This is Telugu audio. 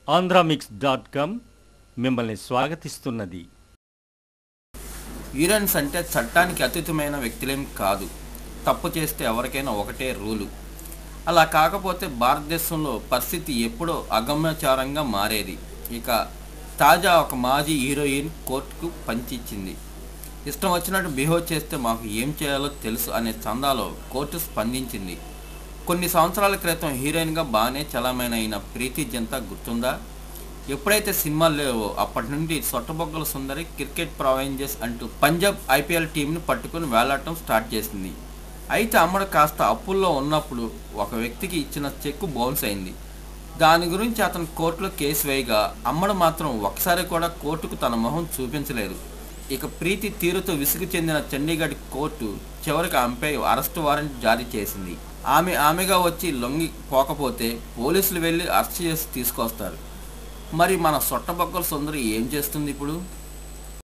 ఆంధ్రామిక్స్.com మిమ్మల్ని స్వాగతిస్తున్నది. హీరోయిన్స్ అంటే చట్టానికి అతీతమైన వ్యక్తులేం కాదు. తప్పు చేస్తే ఎవరికైనా ఒకటే రూలు. అలా కాకపోతే భారతదేశంలో పరిస్థితి ఎప్పుడో అగమ్యచారంగా మారేది. ఇక తాజా ఒక మాజీ హీరోయిన్ కోర్టుకు పంచిచ్చింది. ఇష్టం వచ్చినట్టు బిహేవ్ చేస్తే మాకు ఏం చేయాలో తెలుసు అనే చందాలో కోర్టు స్పందించింది. కొన్ని సంవత్సరాల క్రితం హీరోయిన్గా బాగానే చలామణైన ప్రీతి జింతా గుర్తుందా? ఎప్పుడైతే సినిమాలు లేవో అప్పటి నుండి సొట్టబొగ్గల సుందరి క్రికెట్ ప్రావెంజర్స్ అంటూ పంజాబ్ ఐపీఎల్ టీంని పట్టుకుని వేలాడటం స్టార్ట్ చేసింది. అయితే అమ్మడు కాస్త అప్పుల్లో ఉన్నప్పుడు ఒక వ్యక్తికి ఇచ్చిన చెక్కు బౌన్స్ అయింది. దాని గురించి అతను కోర్టులో కేసు వేయగా అమ్మడు మాత్రం ఒకసారి కూడా కోర్టుకు తన మొహం చూపించలేదు. ఇక ప్రీతి తీరుతో విసుగు చెందిన చండీగఢ్ కోర్టు చివరికి ఆమెపై అరెస్టు వారెంట్ జారీ చేసింది. ఆమెగా వచ్చి లొంగి పోకపోతే పోలీసులు వెళ్ళి అరెస్ట్ చేసి తీసుకొస్తారు. మరి మన సొట్టబొక్కల సుందరి ఏం చేస్తుంది ఇప్పుడు?